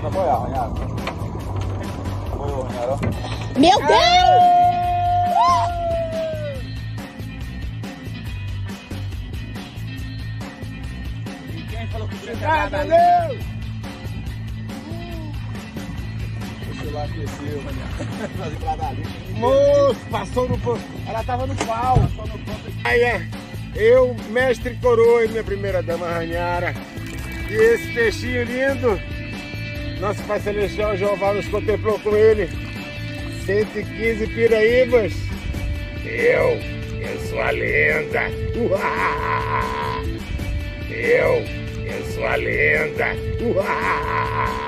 Foi arranhado. Foi arranhado. Meu Deus! Quem falou que o Grande Ai, meu Deus! O celular aqueceu, Moço, passou no ponto. Ela tava no pau. Aí eu, mestre coroa e minha primeira dama arranhara. E esse peixinho lindo, nosso Pai Celestial Jeová nos contemplou com ele. 115 piraíbas. Eu sou a lenda. Eu sou a lenda.